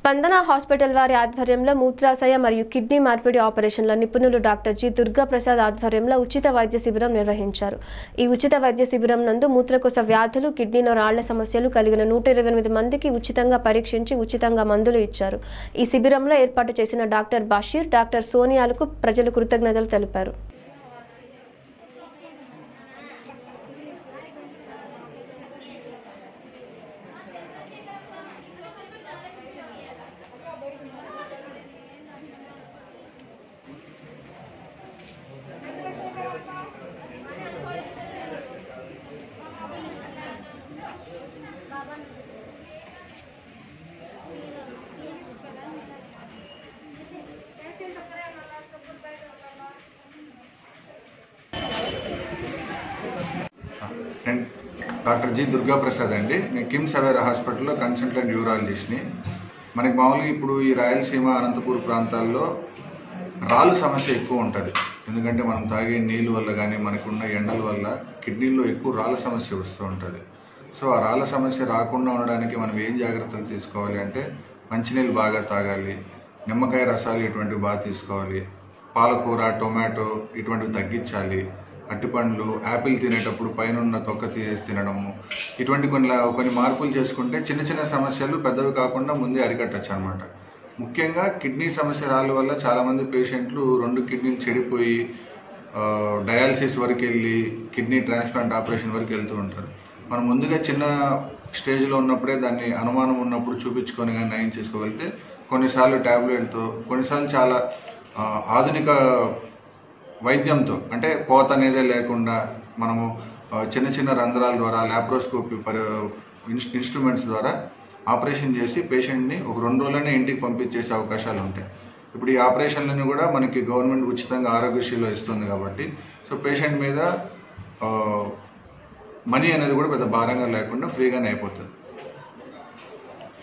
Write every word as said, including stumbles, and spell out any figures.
స్పందన హాస్పిటల్ వారి ఆధ్వర్యంలో మూత్రాశయ మరియు కిడ్నీ మార్పిడి ఆపరేషన్ల నిపుణులు డాక్టర్ జి దుర్గా ప్రసాద్ ఆధ్వర్యంలో ఉచిత వైద్య శిబిరం నిర్వహించారు. ఈ ఉచిత వైద్య శిబిరం నందు మూత్రకోశ వ్యాధులు, కిడ్నీలో రాళ్ల సమస్యలు కలిగిన నూట ఇరవై ఎనిమిది మందికి ఉచితంగా పరీక్షించి ఉచితంగా మందులు ఇచ్చారు. ఈ శిబిరంలో ఏర్పాటు చేసిన డాక్టర్ బషీర్, డాక్టర్ సోనియాలకు ప్రజలు కృతజ్ఞతలు తెలిపారు. డాక్టర్ జి దుర్గా ప్రసాద్ అండి. నేను కిమ్స్ అవేరా హాస్పిటల్లో కన్సల్టెంట్ యూరాలజిస్ట్ని. మనకి మామూలుగా ఇప్పుడు ఈ రాయలసీమ, అనంతపూర్ ప్రాంతాల్లో రాళ్ళు సమస్య ఎక్కువ ఉంటుంది. ఎందుకంటే మనం తాగే నీళ్ళు వల్ల కానీ మనకున్న ఎండల వల్ల కిడ్నీలో ఎక్కువ రాళ్ళ సమస్య వస్తూ ఉంటుంది. సో ఆ రాళ్ళ సమస్య రాకుండా ఉండడానికి మనం ఏం జాగ్రత్తలు తీసుకోవాలి అంటే మంచినీళ్ళు బాగా తాగాలి, నిమ్మకాయ రసాలు ఇటువంటివి బాగా తీసుకోవాలి, పాలకూర, టొమాటో ఇటువంటివి తగ్గించాలి, అట్టిపండ్లు, యాపిల్ తినేటప్పుడు పైన ఉన్న తొక్క తీసేసి తినడము, ఇటువంటి కొన్ని కొన్ని మార్పులు చేసుకుంటే చిన్న చిన్న సమస్యలు పెద్దవి కాకుండా ముందే అరికట్టచ్చు అనమాట. ముఖ్యంగా కిడ్నీ సమస్య రాళ్ళ వల్ల చాలామంది పేషెంట్లు రెండు కిడ్నీలు చెడిపోయి డయాలసిస్ వరకు వెళ్ళి కిడ్నీ ట్రాన్స్ప్లాంట్ ఆపరేషన్ వరకు వెళ్తూ ఉంటారు. మనం ముందుగా చిన్న స్టేజ్లో ఉన్నప్పుడే దాన్ని అనుమానం ఉన్నప్పుడు చూపించుకొని కానీ నయం చేసుకోగలిగితే కొన్నిసార్లు ట్యాబ్లెట్తో, కొన్నిసార్లు చాలా ఆధునిక వైద్యంతో అంటే కోత అనేదే లేకుండా మనము చిన్న చిన్న రంధ్రాల ద్వారా ల్యాప్రోస్కోపీ పరి ఇన్స్ట్రుమెంట్స్ ద్వారా ఆపరేషన్ చేసి పేషెంట్ని ఒక రెండు రోజులనే ఇంటికి పంపించేసే అవకాశాలు ఉంటాయి. ఇప్పుడు ఈ ఆపరేషన్లను కూడా మనకి గవర్నమెంట్ ఉచితంగా ఆరోగ్యశ్రీలో ఇస్తుంది కాబట్టి సో పేషెంట్ మీద మనీ అనేది కూడా పెద్ద భారంగా లేకుండా ఫ్రీగానే అయిపోతుంది.